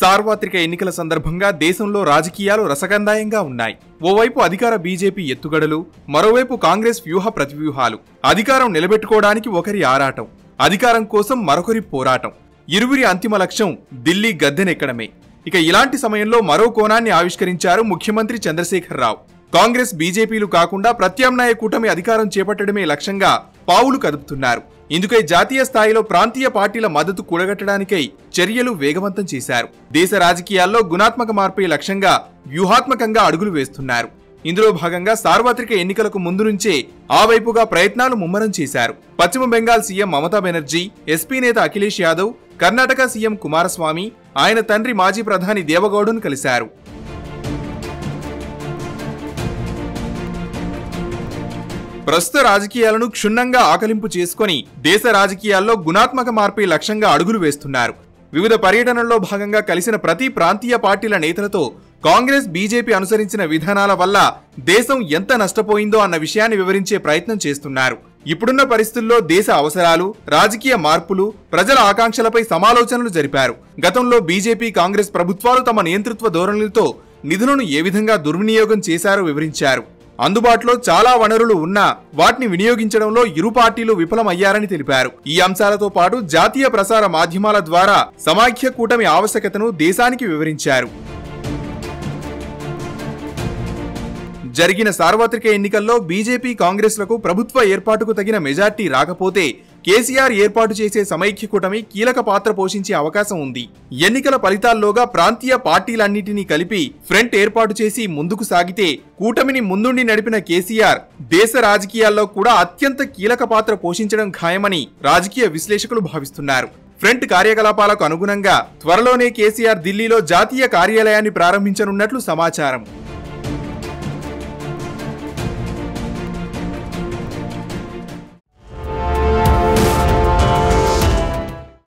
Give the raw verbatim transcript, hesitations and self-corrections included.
సార్వత్రిక ఎన్నికల సందర్భంగా దేశంలో రాజకీయాలు రసగంధాయంగా ఉన్నాయి. ఓవైపు అధికార బీజేపీ ఎత్తుగడలు, మరోవైపు కాంగ్రెస్ వ్యూహ ప్రతివ్యూహాలు. అధికారం నిలబెట్టుకోవడానికి ఒకరి ఆరాటం, అధికారం కోసం మరొకరి పోరాటం. ఇరువురి అంతిమ లక్ష్యం ఢిల్లీ గద్దెనెక్కడమే. ఇక ఇలాంటి సమయంలో మరో కోణాన్ని ఆవిష్కరించారు ముఖ్యమంత్రి చంద్రశేఖర్ రావు. కాంగ్రెస్ బీజేపీలు కాకుండా ప్రత్యామ్నాయ కూటమి అధికారం చేపట్టడమే లక్ష్యంగా పావులు కదుపుతున్నారు. ఇందుకై జాతీయ స్థాయిలో ప్రాంతీయ పార్టీల మద్దతు కూడగట్టడానికై చర్యలు వేగవంతం చేశారు. దేశ రాజకీయాల్లో గుణాత్మక మార్పే లక్ష్యంగా వ్యూహాత్మకంగా అడుగులు వేస్తున్నారు. ఇందులో భాగంగా సార్వత్రిక ఎన్నికలకు ముందు నుంచే ఆ వైపుగా ప్రయత్నాలు ముమ్మరం చేశారు. పశ్చిమ బెంగాల్ సీఎం మమతా బెనర్జీ, ఎస్పీ నేత అఖిలేష్ యాదవ్, కర్ణాటక సీఎం కుమారస్వామి, ఆయన తండ్రి మాజీ ప్రధాని దేవగౌడను కలిశారు. ప్రస్తుత రాజకీయాలను క్షుణ్ణంగా ఆకలింపు చేసుకుని దేశ రాజకీయాల్లో గుణాత్మక మార్పే లక్ష్యంగా అడుగులు వేస్తున్నారు. వివిధ పర్యటనల్లో భాగంగా కలిసిన ప్రతి ప్రాంతీయ పార్టీల నేతలతో కాంగ్రెస్ బీజేపీ అనుసరించిన విధానాల వల్ల దేశం ఎంత నష్టపోయిందో అన్న విషయాన్ని వివరించే ప్రయత్నం చేస్తున్నారు. ఇప్పుడున్న పరిస్థితుల్లో దేశ అవసరాలు, రాజకీయ మార్పులు, ప్రజల ఆకాంక్షలపై సమాలోచనలు జరిపారు. గతంలో బీజేపీ కాంగ్రెస్ ప్రభుత్వాలు తమ నియంతృత్వ ధోరణులతో నిధులను ఏ విధంగా దుర్వినియోగం చేశారో వివరించారు. అందుబాటులో చాలా వనరులు ఉన్నా వాటిని వినియోగించడంలో ఇరు పార్టీలు విఫలమయ్యారని తెలిపారు. ఈ అంశాలతో పాటు జాతీయ ప్రసార మాధ్యమాల ద్వారా సమాఖ్య కూటమి ఆవశ్యకతను దేశానికి వివరించారు. జరిగిన సార్వత్రిక ఎన్నికల్లో బీజేపీ కాంగ్రెస్లకు ప్రభుత్వ ఏర్పాటుకు తగిన మెజార్టీ రాకపోతే కేసీఆర్ ఏర్పాటు చేసే సమైక్య కూటమి కీలక పాత్ర పోషించే అవకాశం ఉంది. ఎన్నికల ఫలితాల్లోగా ప్రాంతీయ పార్టీలన్నింటినీ కలిపి ఫ్రంట్ ఏర్పాటు చేసి ముందుకు సాగితే కూటమిని ముందుండి నడిపిన కేసీఆర్ దేశ రాజకీయాల్లో కూడా అత్యంత కీలక పాత్ర పోషించడం ఖాయమని రాజకీయ విశ్లేషకులు భావిస్తున్నారు. ఫ్రంట్ కార్యకలాపాలకు అనుగుణంగా త్వరలోనే కేసీఆర్ ఢిల్లీలో జాతీయ కార్యాలయాన్ని ప్రారంభించనున్నట్లు సమాచారం.